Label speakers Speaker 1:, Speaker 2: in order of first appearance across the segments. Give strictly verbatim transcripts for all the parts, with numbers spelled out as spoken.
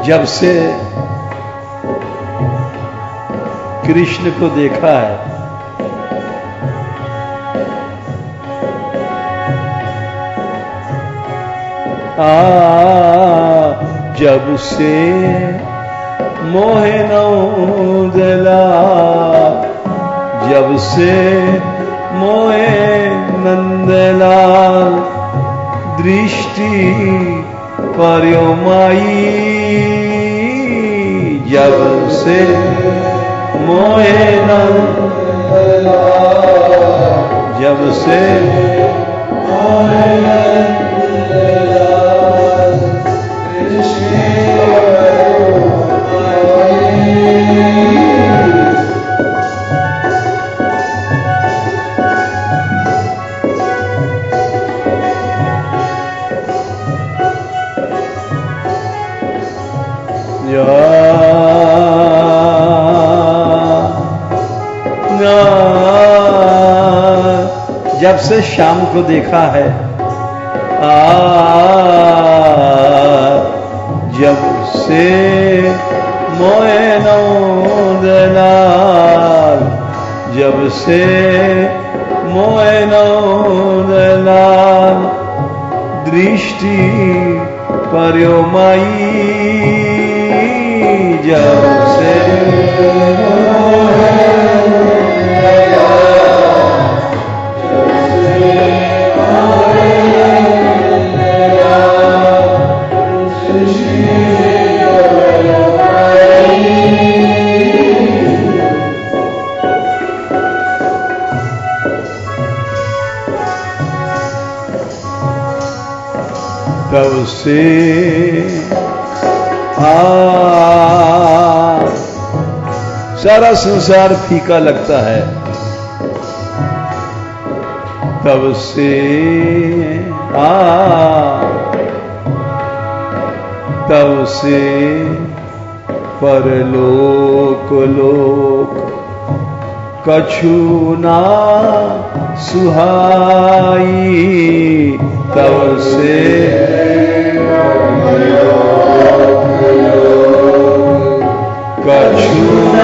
Speaker 1: जब से कृष्ण को देखा है, आ जब से मोहे नंदला, जब से मोहे नंदलाल दृष्टि पर्यो माई, जब से मोहे नंदलाल, जब से मोहे नंदलाल दृष्टि पर्यो माई। जब से शाम को देखा है, आ जब से मोहे नंदलाल, जब से मोहे नंदलाल दृष्टि पर्यो माई, जब से तब से आ सारा संसार फीका लगता है, तब से आ तब से परलोक लोक कछु ना सुहाई, तब से कछु ना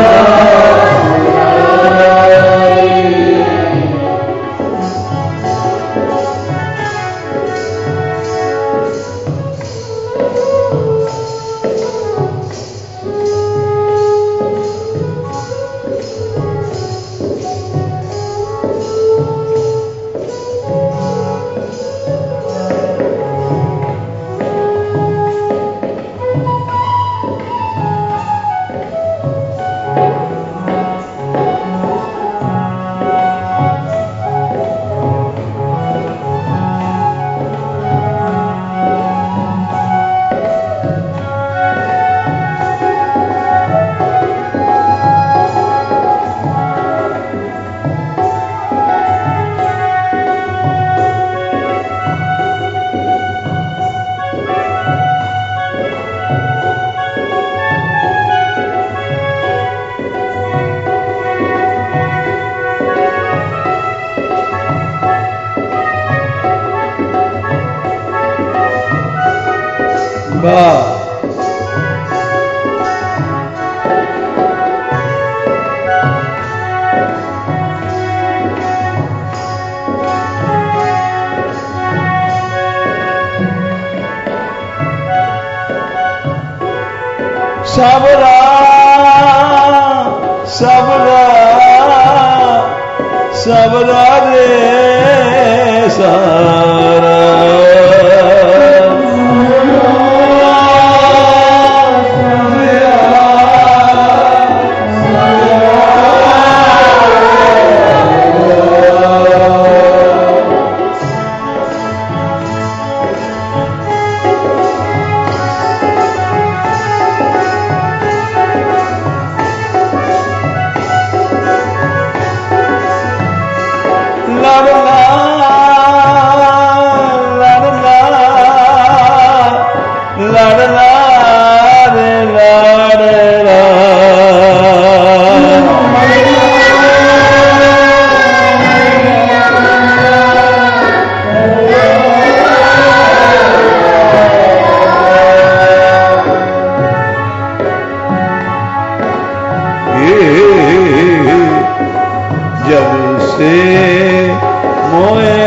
Speaker 1: सबरा सबरा सबरा रे सारा la la जब से मोए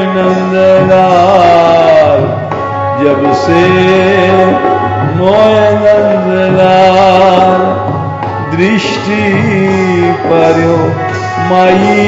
Speaker 1: नंदलाल, जब से मोए नंदलाल दृष्टि पर्यो माई।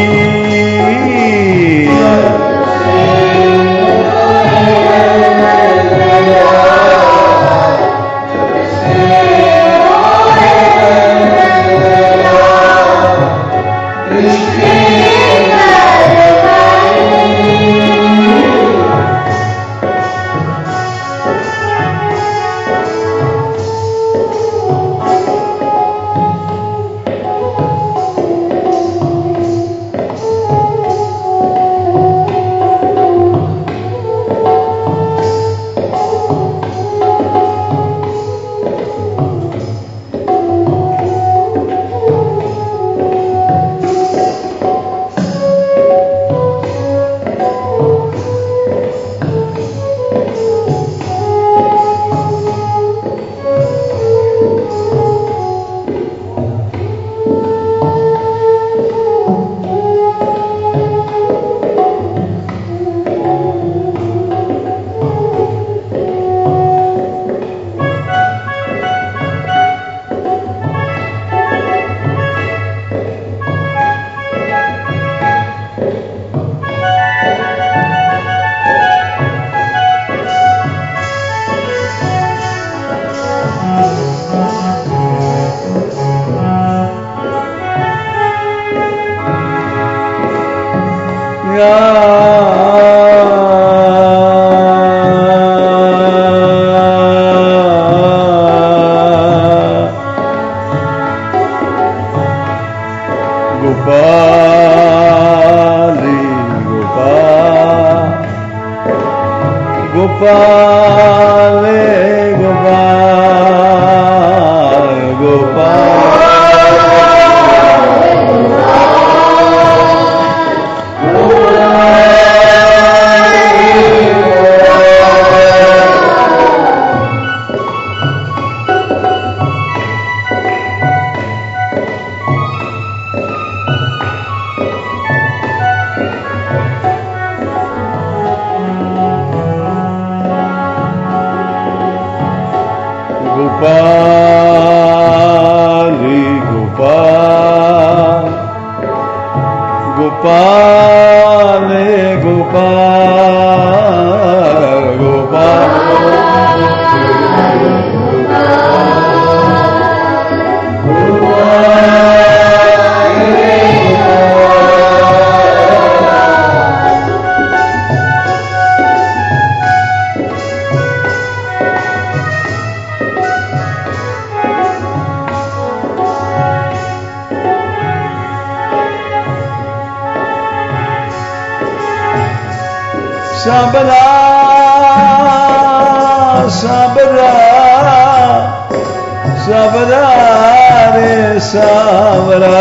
Speaker 2: गोपाली गोपाल गोपाले गोपाल गोपाल गोपाली गोपाल गोपाले गोपाल गोपाल
Speaker 1: सबरा सबरा सबरा रे सबरा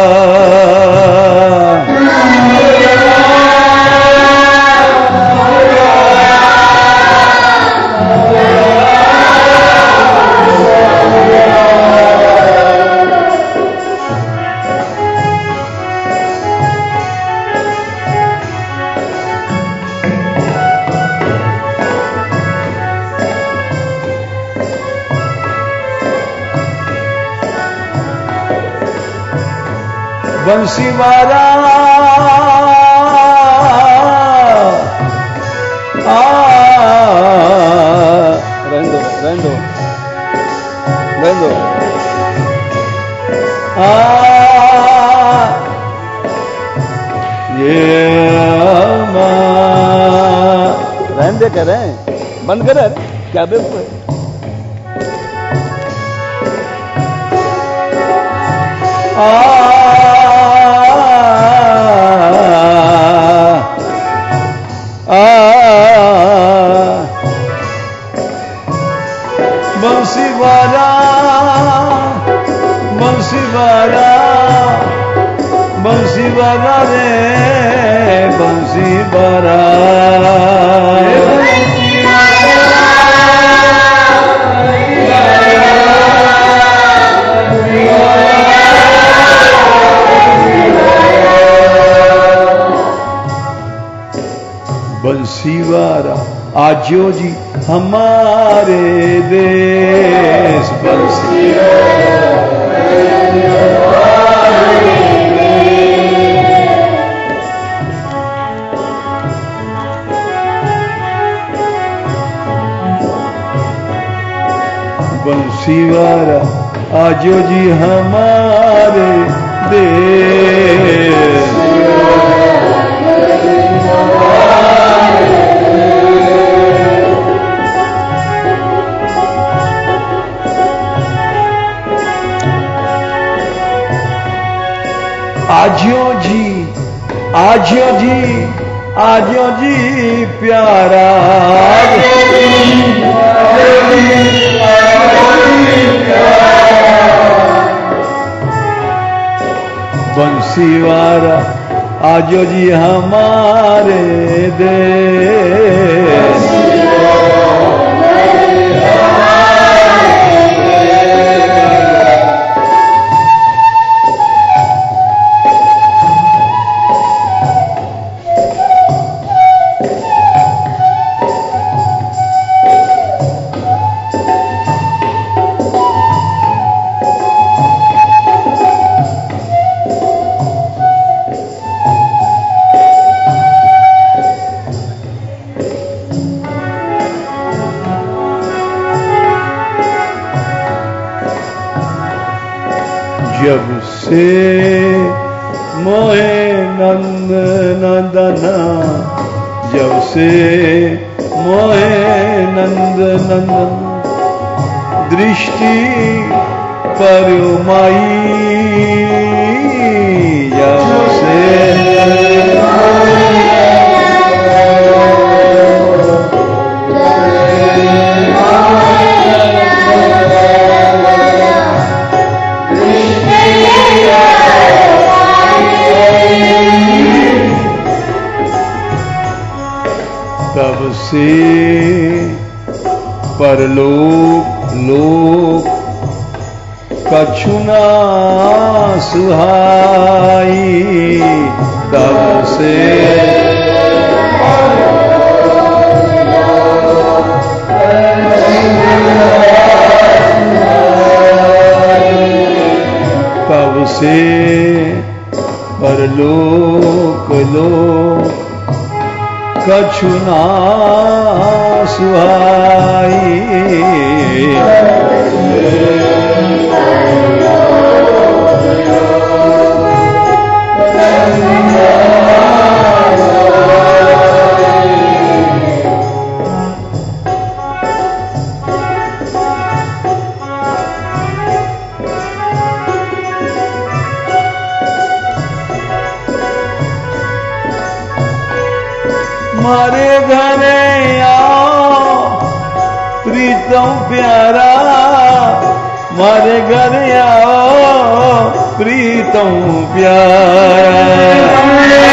Speaker 1: बंसी वाला आ
Speaker 2: रहने दो रहने दो रहने दो
Speaker 1: आ ये
Speaker 2: रहने दे कह रहे हैं बंद कर रहे क्या बेवकूफ है
Speaker 1: आ बंसी वाला बंसी वाला बंसी वाला रे बंसी वाला बंसीवारा आजो जी हमारे देश। बंसीवारा बंसीवारा आजो जी हमारे देश। आजो जी आजो जी आजो जी प्यारा। बंसीवारा आजो जी हमारे देश। जब से मोहे नंद नंदना, जब से मोहे नंद नंदन दृष्टि पर माई। जब से तब से परलोक लोक कछुना सुहाई। तब से तब से परलोक लोक कछुना सुहाई। मारे घरे आओ प्रीतम प्यारा, मारे घरे आओ प्रीतम प्यारा।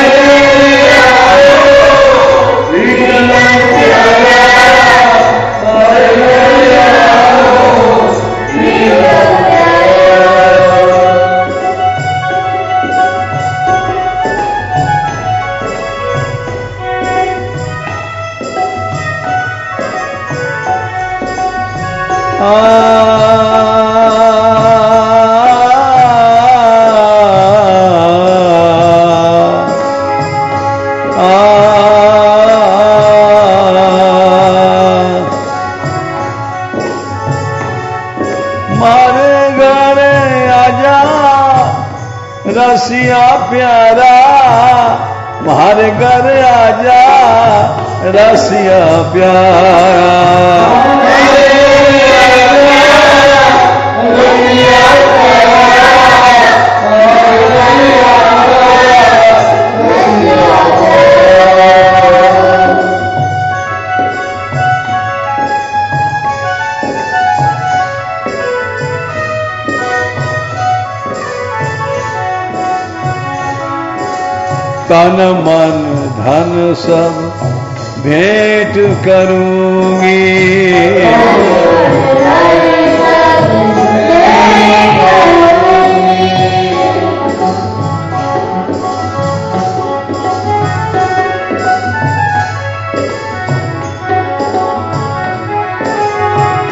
Speaker 1: मारे घरे आजा रसिया प्यारा, मारे घरे आजा रसिया प्यारा। तन मन धन सब भेंट करूंगी,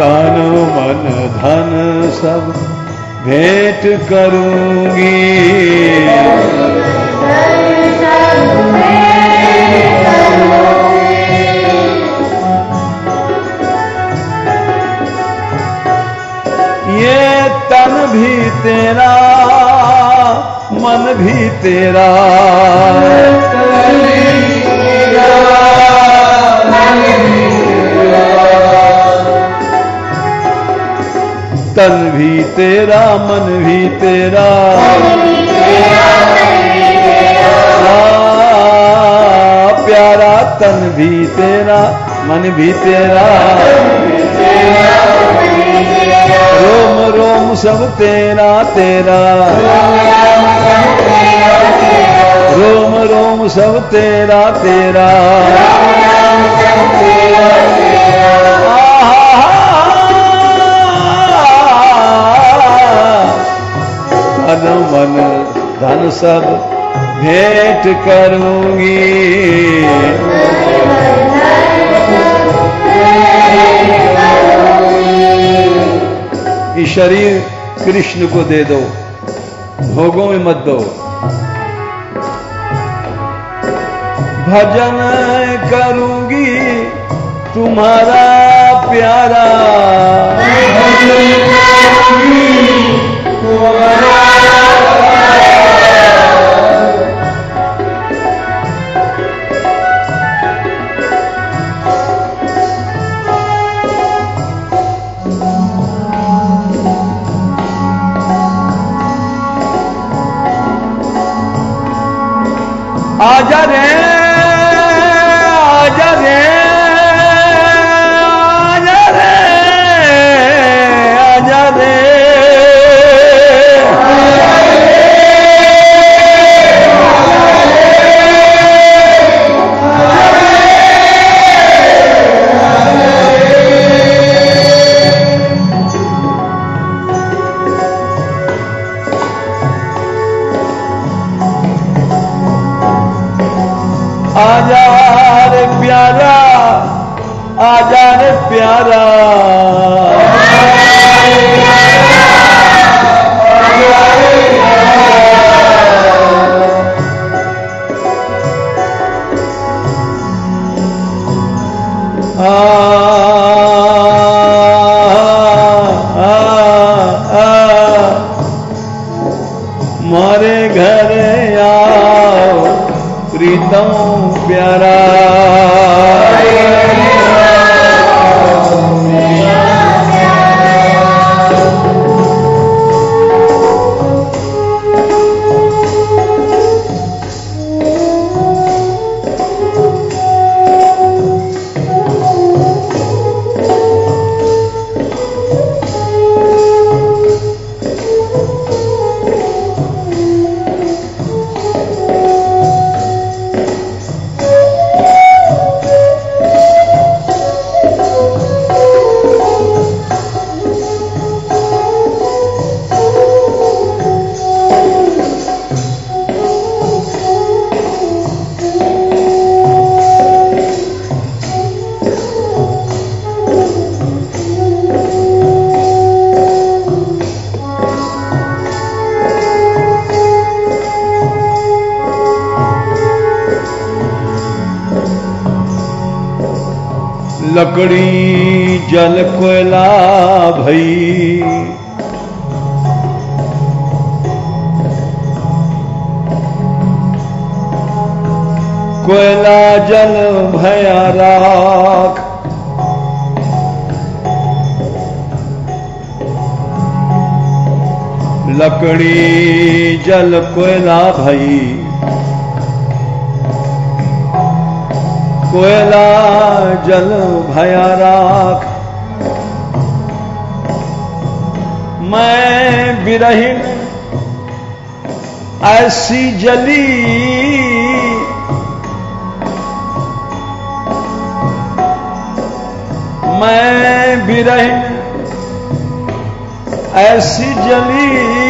Speaker 1: तन मन धन सब भेंट करूंगी। ये तन भी तेरा मन भी तेरा, तन भी तेरा मन भी तेरा, आ, प्यारा तन भी तेरा मन भी तेरा, रोम रोम सब तेरा तेरा, रोम रोम सब तेरा तेरा, तन मन धन सब भेंट करूंगी। ये शरीर कृष्ण को दे दो, भोगों में मत दो। भजन करूंगी तुम्हारा प्यारा, आजा रे आजा रे आजा रे आजा रे, आजा रे प्यारा आजा रे प्यारा, आ मारे घर आओ प्रीतम प्यारा, लकड़ी जल कोयला भई, कोयला जल भया राख, लकड़ी जल कोयला भई, कोयला जल भया राख, मैं बिरहिन ऐसी जली, मैं बिरहिन ऐसी जली,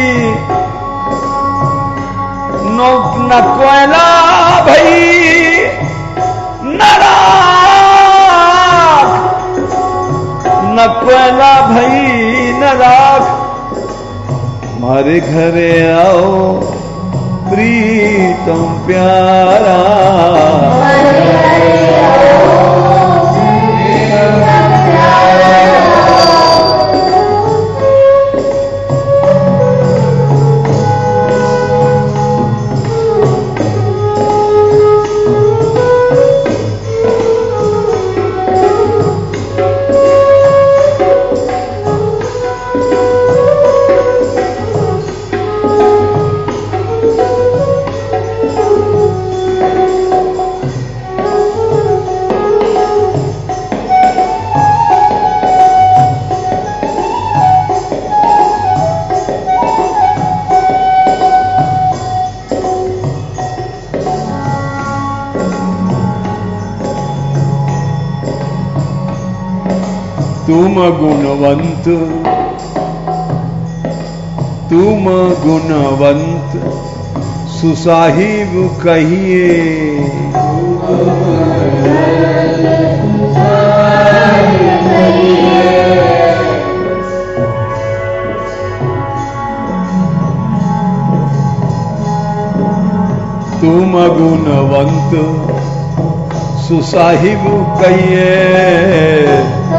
Speaker 1: नो न कोयला भई न राख, न अपना भई न राख, मारे घरे आओ प्रीतम प्यारा। तुम गुणवंत, तुम गुणवंत सुसाहिब कहिए। तुम गुणवंत सुसाहिब कहिए।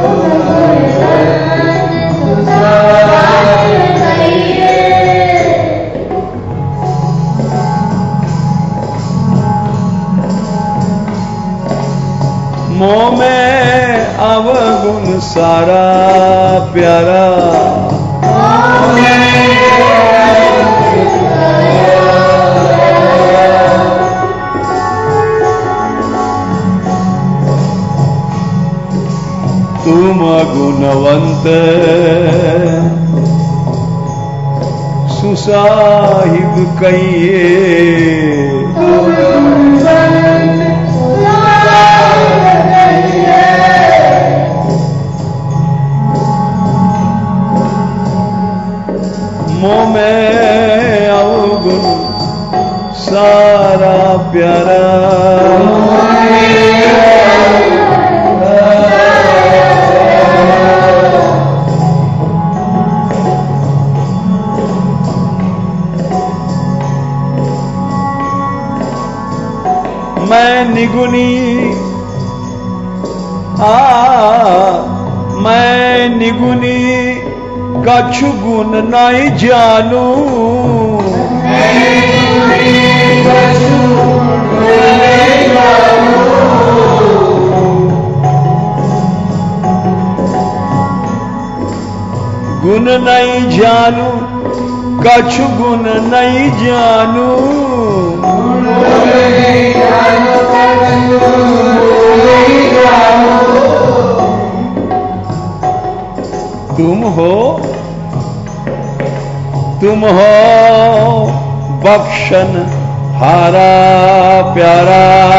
Speaker 1: मोह में अवगुण सारा प्यारा, तुम गुणवंत सुसाहिब कहिए। मोह में अवगुण सारा प्यारा, मैं निगुनी आ मैं निगुनी कछु गुण नहीं जानू। गुण नहीं जानू, कछु गुण नहीं जानू। तुम हो तुम हो बख्शन हारा प्यारा,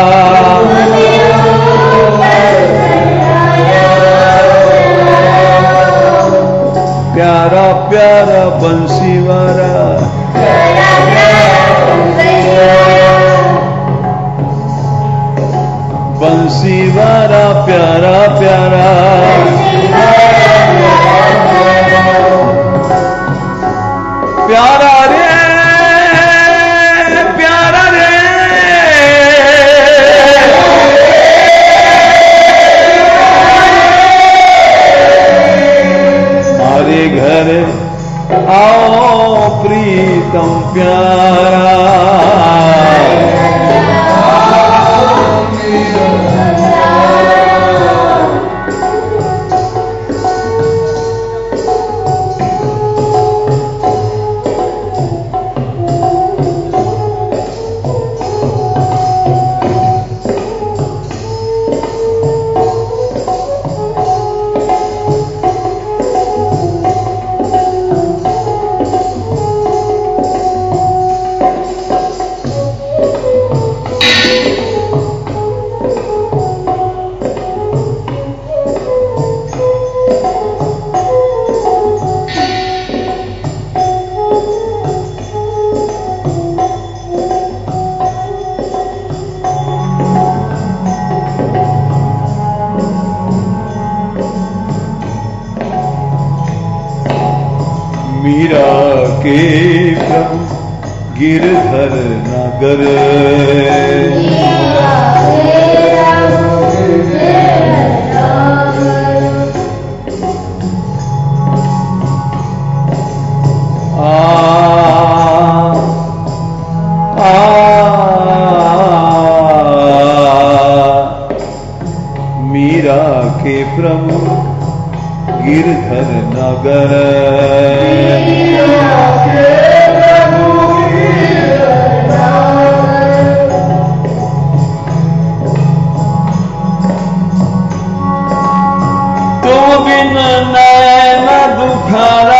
Speaker 1: प्यारा प्यारा बंसी वारा, बंसी वारा प्यारा प्यारा। प्यारा रे प्यारा रे, हमारे घर आओ प्रीतम प्यारा। मीरा के प्रभु गिरधर नगर आ आ मीरा के प्रभु गिरधर नगर तो बिन नैन दुखारा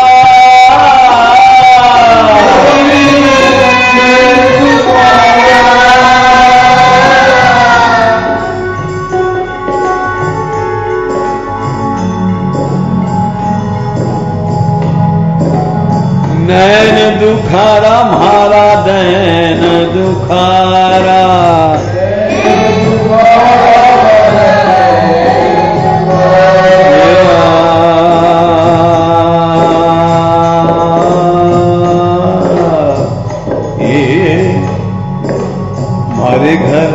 Speaker 1: नैन दुखारा म्हारा दैन दुखारा ये हमारे घर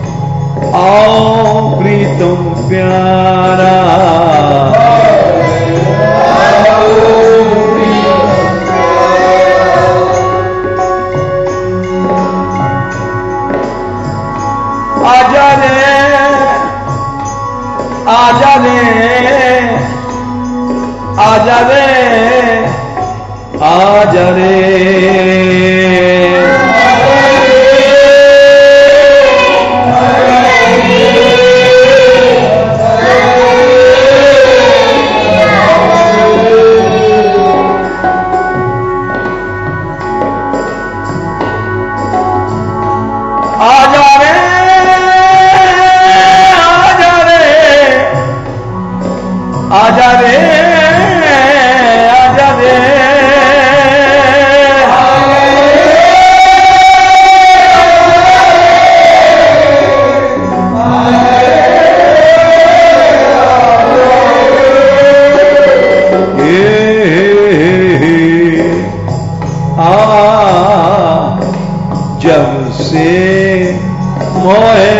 Speaker 1: आओ प्रीतम प्यारा आजा रे आजा रे आजा रे आजा रे आजा रे आजा रे आजा रे जब से मोहे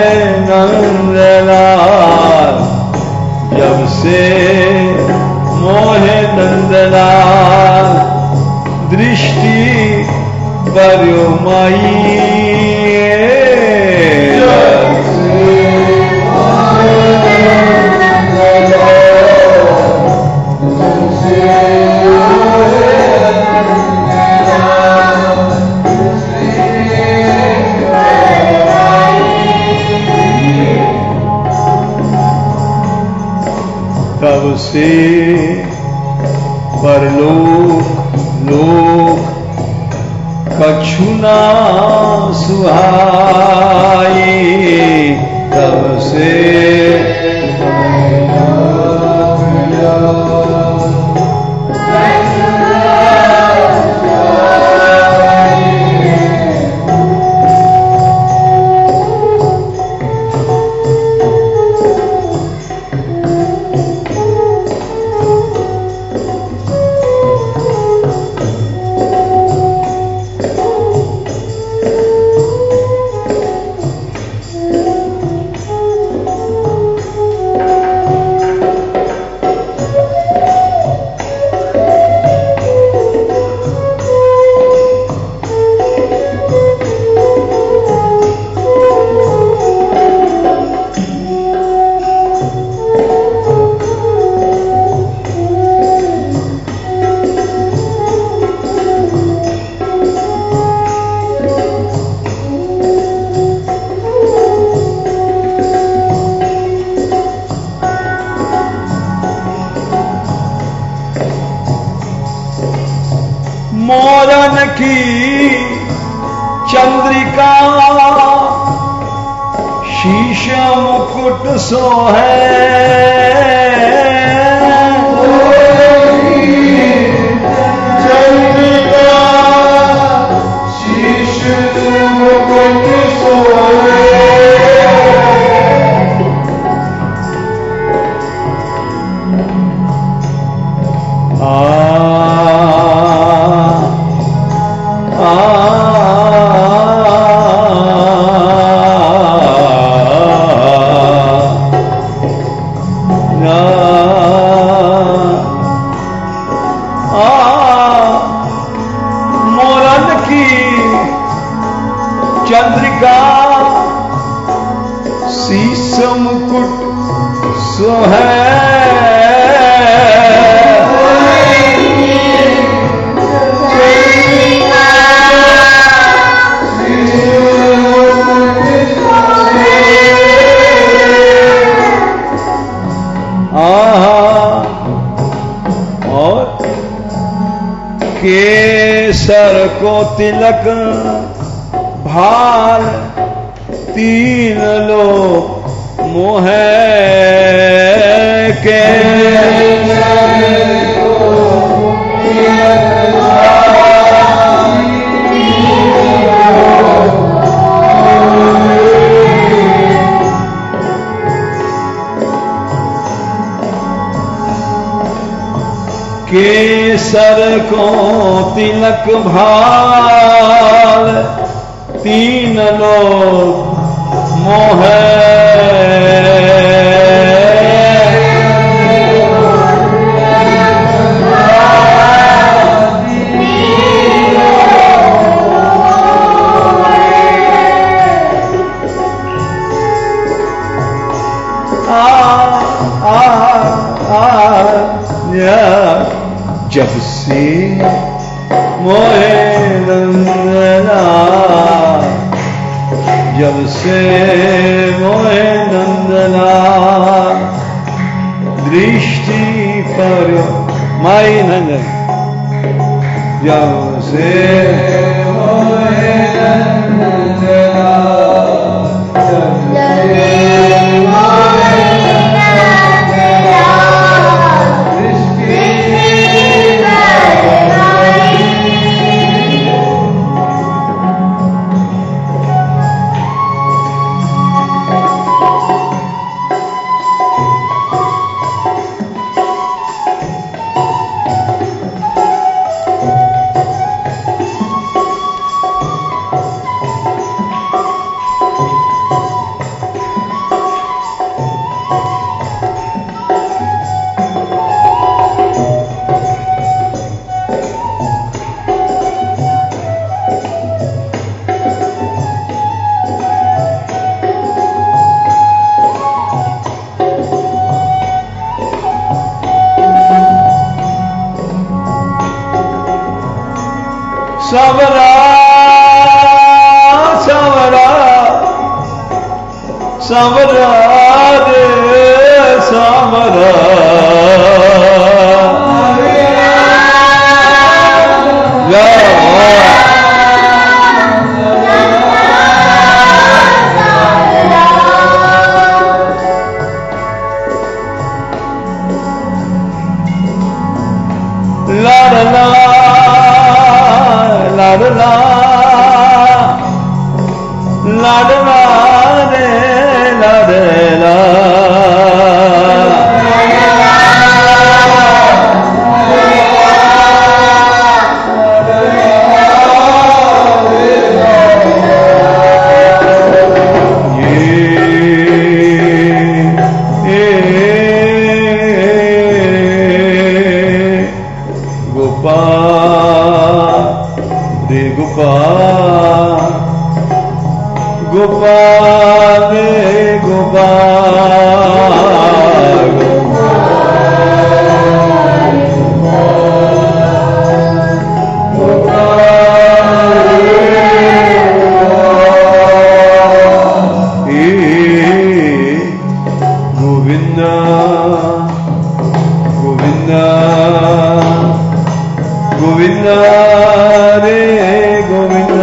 Speaker 1: नंदलाल जब से मोहे नंदलाल दृष्टि पर्यो माई तब से परलोक लोक कछु ना सुहाई तब से मोरन की चंद्रिका शीश मुकुट सो है चंद्रिका शीश मुकुट सो है। आ शीस मुकुट सोहै केसर को तिलक भाल तीन लोग मोह के केसर को तिलक भाल तीन लोग मोह जब से मोहे नंदना जब से मोहे नंदना दृष्टि पर माई नंदन जब से मोहे नंदना सावरा सावरा सावरा रे सावरा लाडला लाडला लाडला रे लाडला गोपाल रे गोपाल गोविंद गोविंद गोविंद रे गोविंद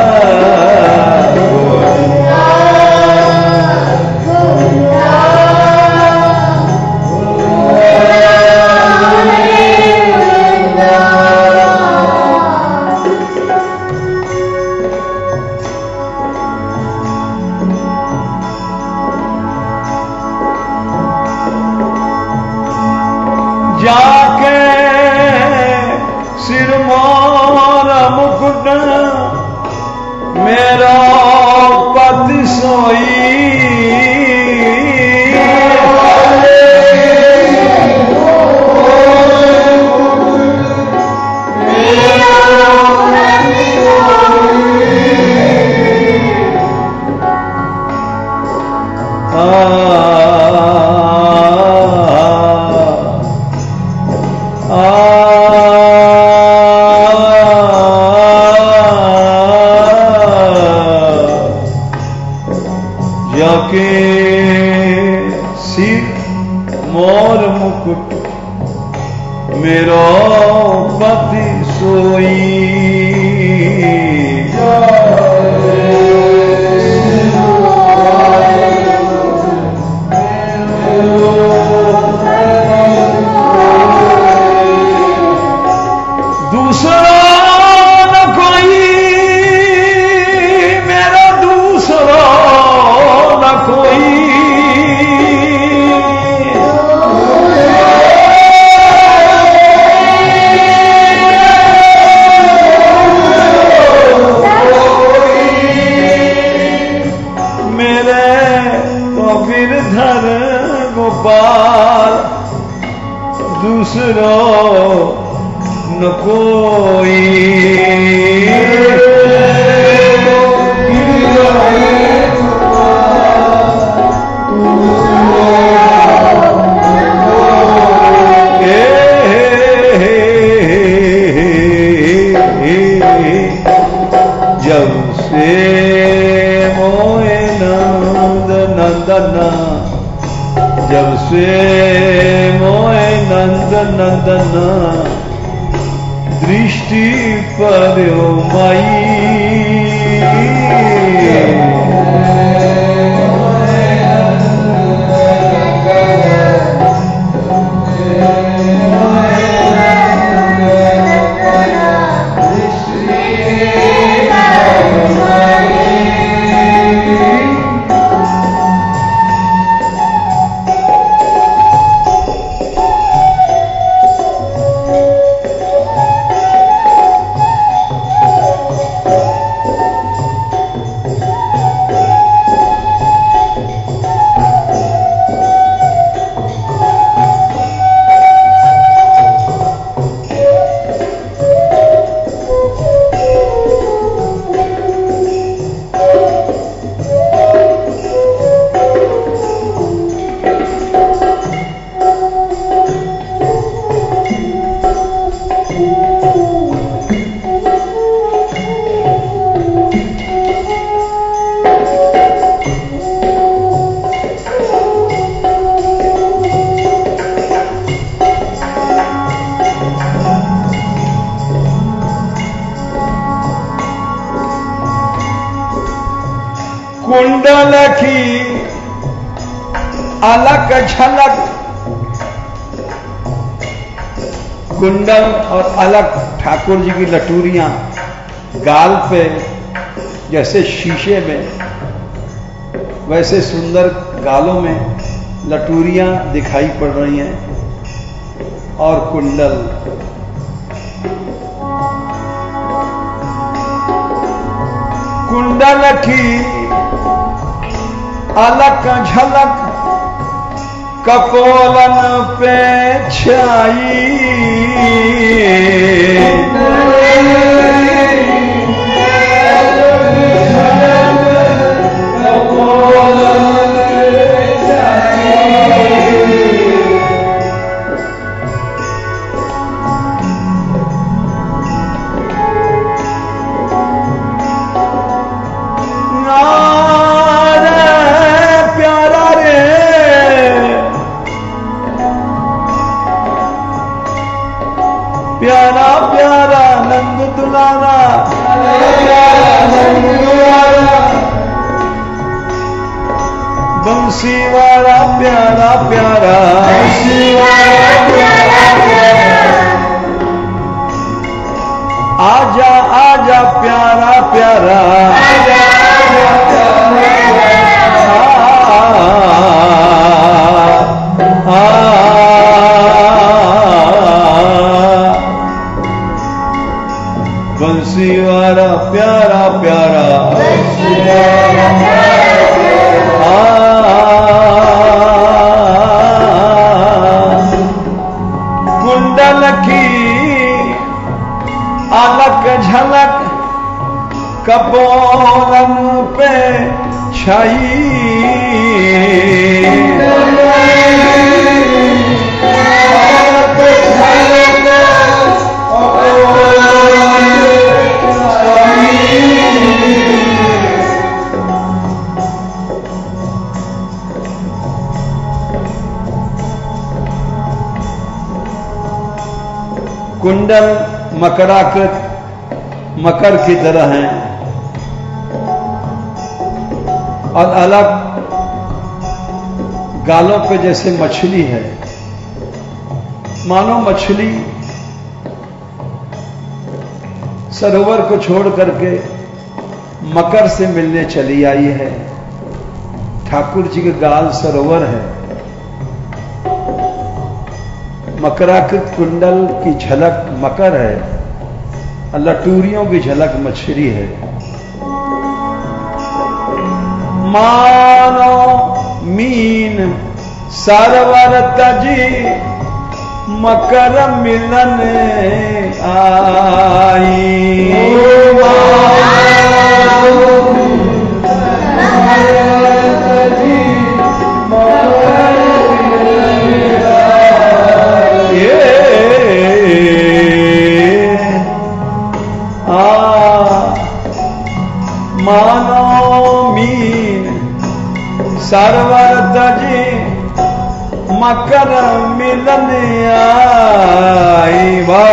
Speaker 1: जाके सिरमौर मुकुट मेरा पति सोई जाके सिर मोर मुकुट मेरो पति सोई दूसरा न कोई मेरा दूसरा न कोई मेरे तो गिरधर गोपाल दूसरो न कोई जब से मोए नंद नंदना जब से मोए नंद नंदना दृष्टि पर माई कुंडल की अलग झलक कुंडल और अलग ठाकुर जी की लटूरियां गाल पे जैसे शीशे में वैसे सुंदर गालों में लटूरियां दिखाई पड़ रही हैं और कुंडल कुंडल की अलग झलक कपोलन पे छाई प्यारा प्यारा नंद दुलारा बंसी वाला प्यारा प्यारा आजा आजा प्यारा प्यारा बंसी वाला प्यारा प्यारा कुंडल की अलग झलक कपोलन पे छाई कुंडल मकराकृत मकर की तरह हैं और अलग गालों पे जैसे मछली है, मानो मछली सरोवर को छोड़ करके मकर से मिलने चली आई है। ठाकुर जी के गाल सरोवर है, मकराकृत कुंडल की झलक मकर है और लटूरियों की झलक मछली है। मानो मीन सरवर तजी मकर मिलन आई। मानो मीन सरवर तजी मकर मिलन आई।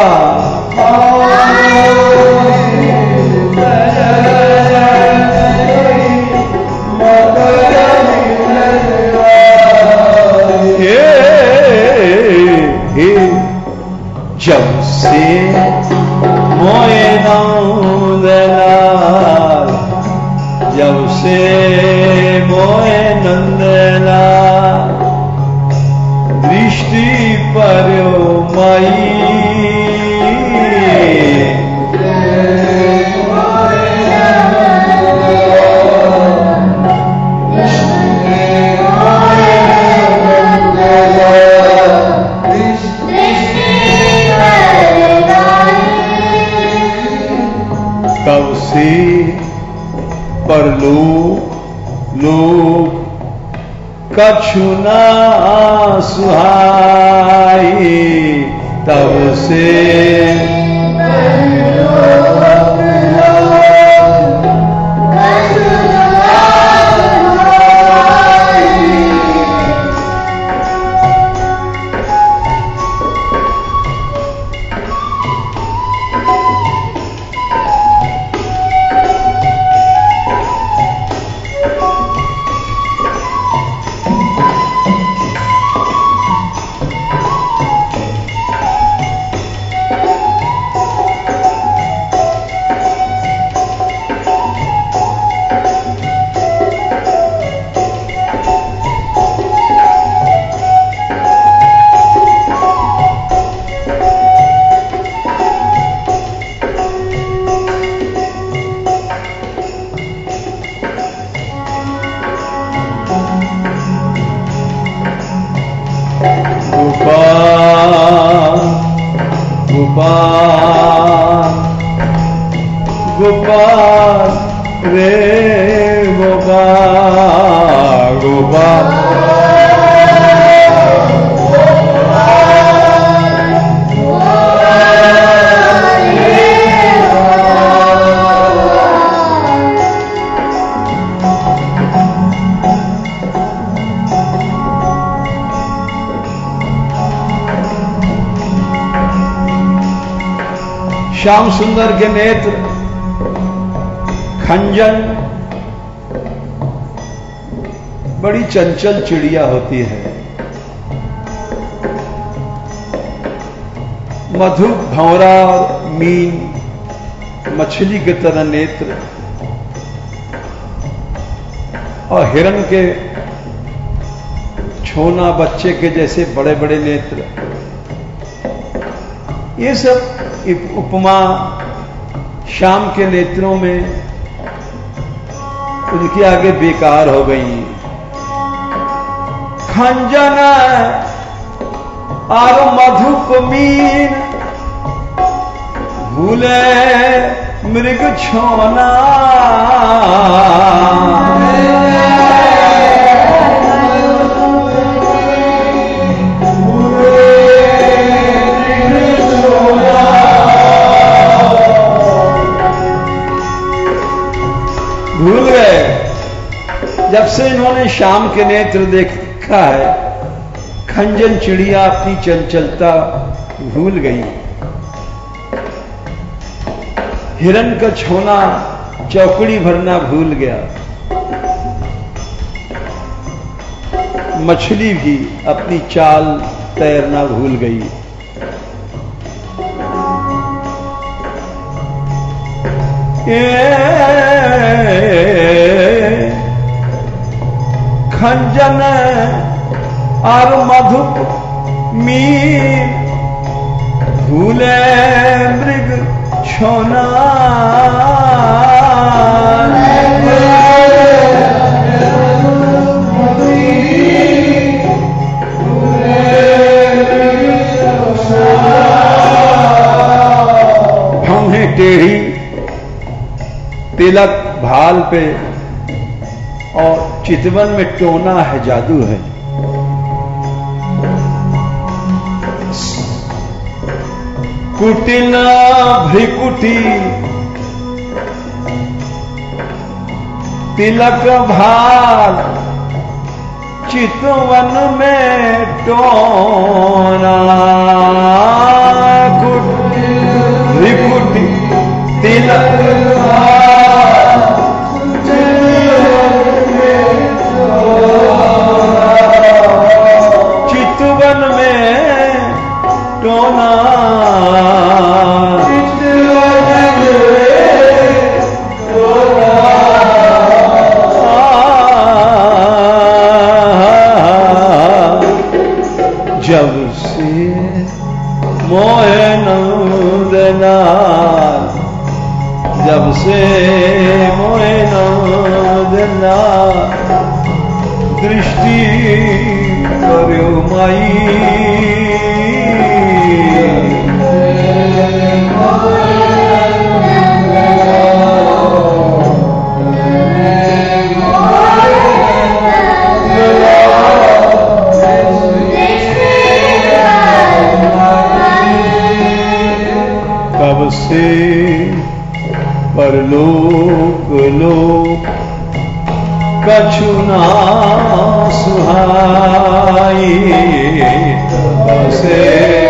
Speaker 1: जब से मोए नंदलाल, जब से मोए नंदलाल दृष्टि पर्यो मई। तब से परलोक लोक कछु ना सुहाई। तब से गोपाल गोपाल रे गोपाल गोपाल श्याम सुंदर के नेत्र खंजन बड़ी चंचल चिड़िया होती है। मधु भंवरा और मीन मछली की तरह नेत्र और हिरण के छोना बच्चे के जैसे बड़े बड़े नेत्र, ये सब उपमा श्याम के नेत्रों में उनके आगे बेकार हो गई। खंजन और मधुप मीन भूले मृग छोना। भूल गए जब से इन्होंने श्याम के नेत्र देखा है, खंजन चिड़िया अपनी चंचलता भूल गई। हिरन का छोना चौकड़ी भरना भूल गया, मछली भी अपनी चाल तैरना भूल गई। खंजन और मधुप मीन भूले मृग छोना, भौहें टेढ़ी, तिलक भाल पे और चितवन में टोना है, जादू है। कुटिला भ्रिकुटी तिलक भाल चितवन में टोना, भ्रिकुटी तिलक भाल चितवन में टोना, जब से मोहे नंदना, जब से मोहे नंदना दृष्टि करो माई, तब से परलोक लोक कछु ना सुहाई, तब से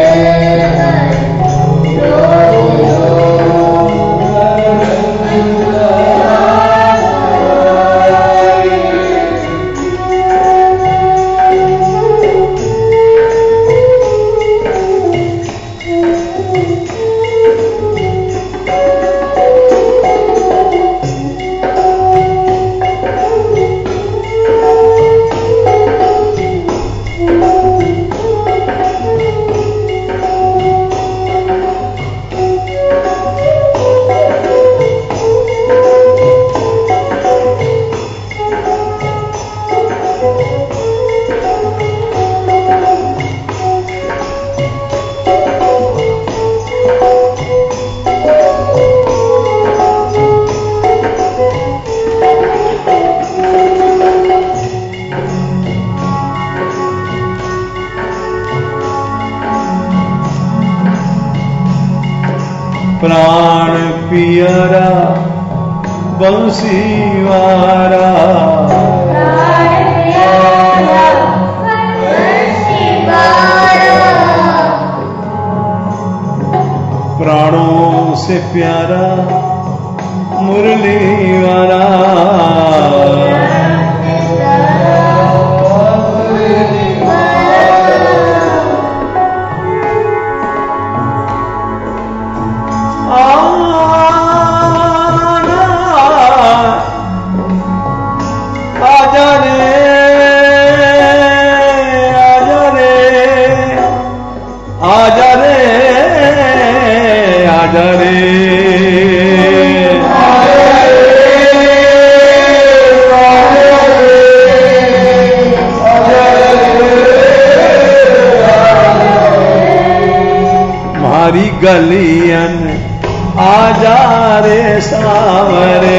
Speaker 1: प्राण पियरा बंसी वारा, प्राणों से प्यारा मुरली वाला, गलियन आजा रे सावरे,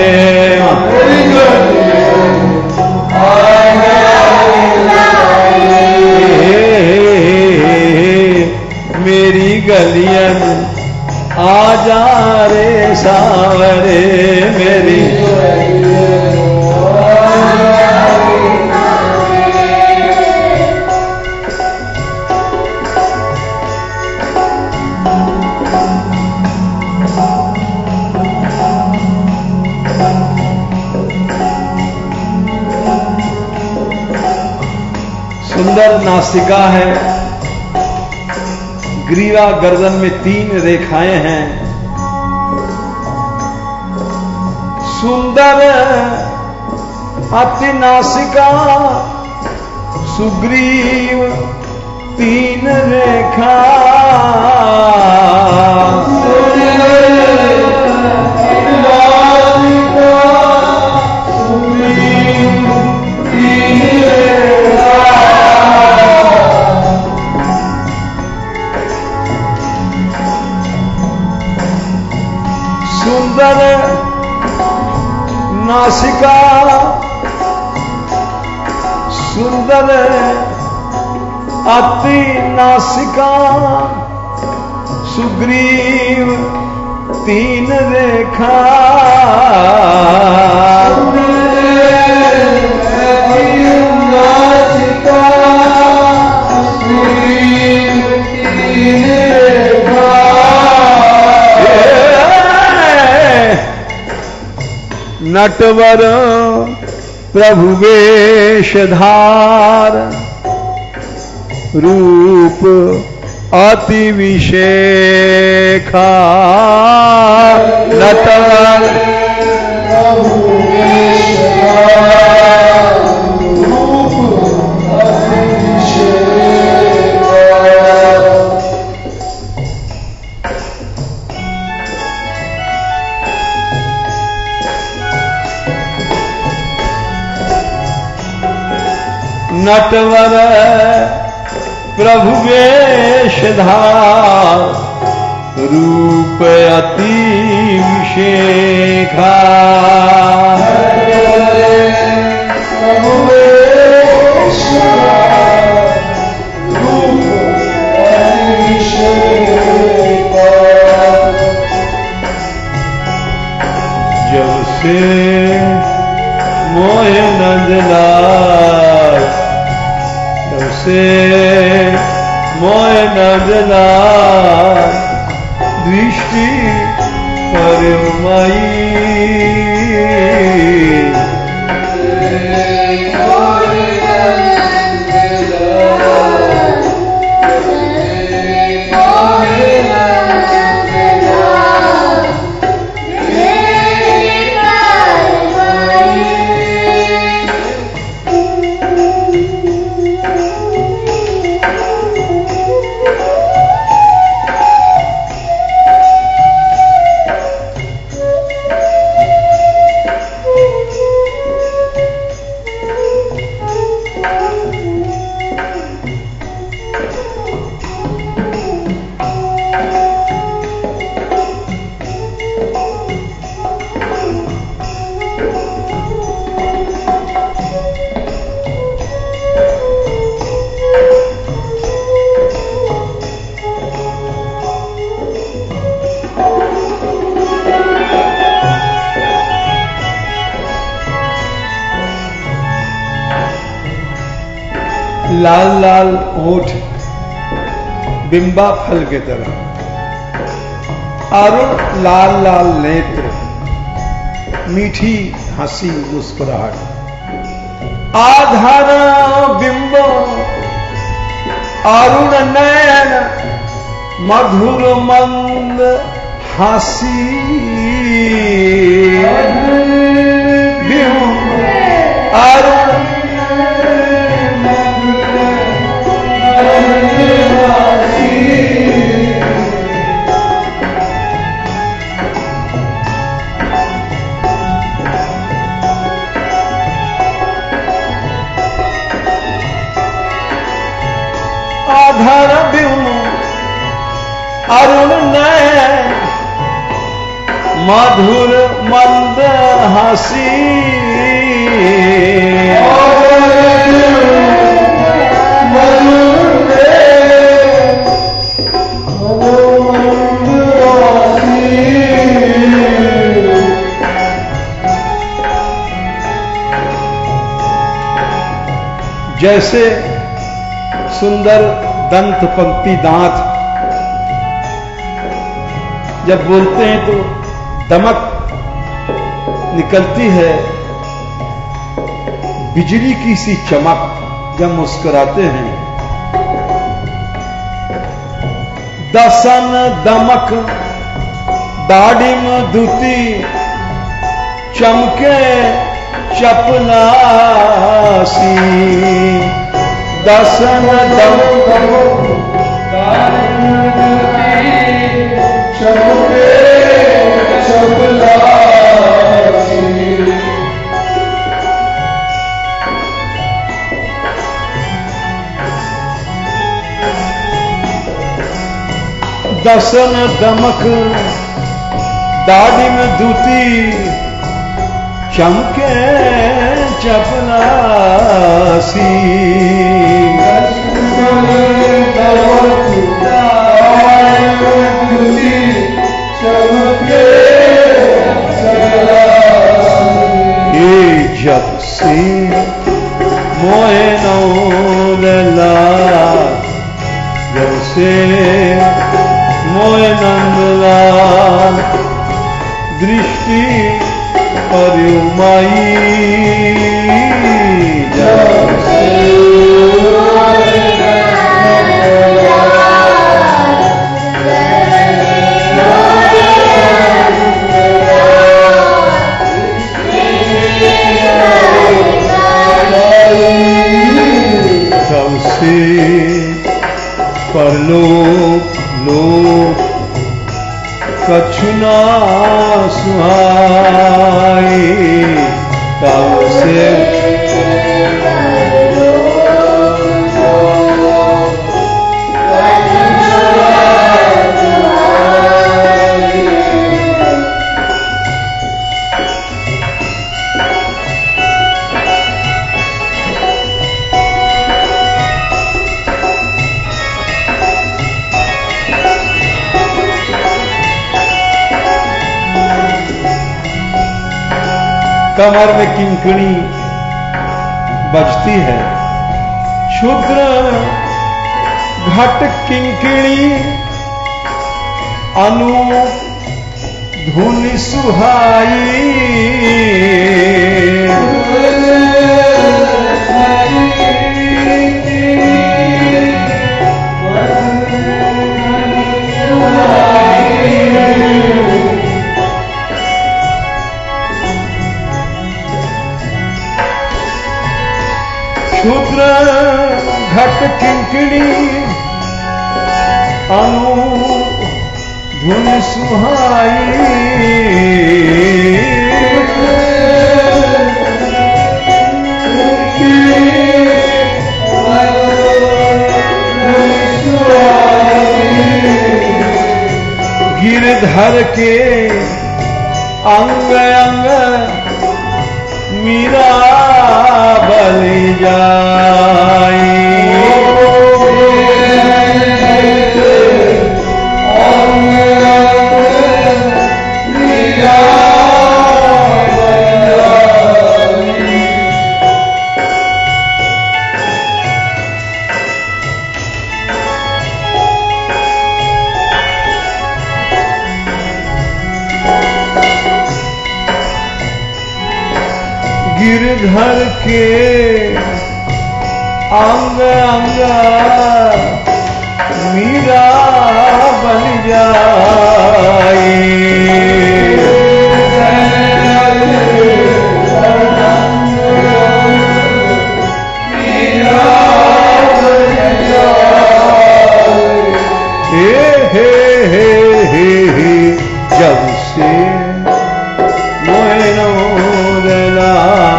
Speaker 1: मेरी गलियन आजा रे सावरे, मेरी सुंदर नासिका है, ग्रीवा गर्दन में तीन रेखाएं हैं, सुंदर अति नासिका सुग्रीव तीन रेखा, सुंदर नासिका सुंदर अति नासिका सुग्रीव तीन रेखा, नासिका सुग्रीव तीन रेखा, नटवर प्रभु वेशधार रूप अति विशेखा, नटवर प्रभु वेशधार रूप अति विशेखा, नटवर प्रभु वेशधार रूप अति विशेखा, प्रभु वेशधार रूप अति विशेखा, जब से मोह नंदलाल से मोह नंदला दृष्टि परमाई, लाल लाल ओठ बिंबा फल के तरह, अरुण लाल लाल नेत्र, मीठी हंसी मुस्कुराहट, आधार बिंब अरुण नयन मधुर मंद हंसी, बिंब अरुण आधार बिंब अरुण नयन मधुर मंद हंसी, जैसे सुंदर दंत पंक्ति दांत जब बोलते हैं तो दमक निकलती है, बिजली की सी चमक, जब मुस्कुराते हैं, दसन दमक दाढ़ी में दूती चमके चपलासी, दसन दमक दाढ़ी में दूती चमके चपलासी। दसन दमक दाढ़ी में दूती चमके चपलासी, ये जब से मोए नौला, जब से मोए नंदलाल दृष्टि परिमाई, जब से तब से परलोक लोक कछुना सुहाई, तब से कमर में किंकणी बजती है, क्षुद्र घट किंकणी अनूप धुनि सुहाई, क्षुद्र घट किंकणी अनूप धुनि सुहाई, गिरधर के अंग अंग मीरा बलि जाई, गिरधर के अंग अंग मीरा बन जाई, हे हे हे हे हे जब से मोए नौला,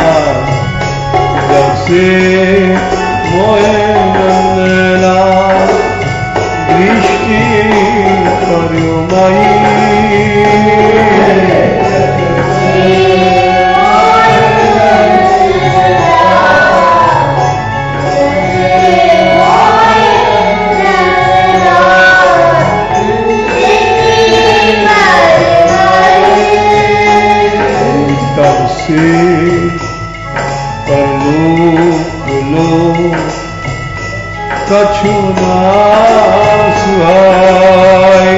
Speaker 1: जब से मोए नंदला दृष्टि परिमाई, तब से परलोक लोक कछुना सुहाई,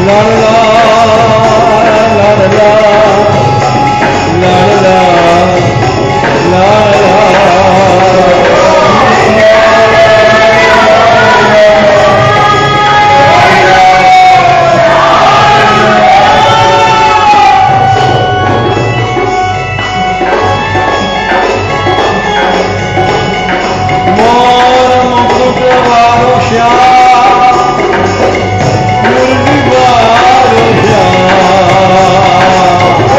Speaker 1: लाडला लाडला लाडला लाडला
Speaker 3: Shah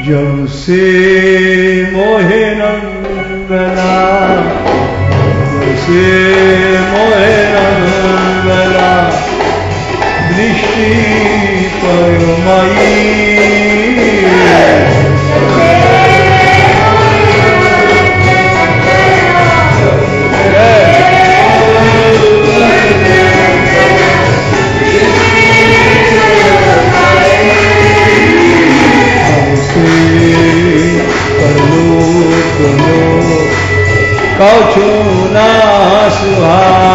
Speaker 1: जब से मोहे रंगला, जब से मोहे रंगला, दृष्टि परमयी कछु ना सुहा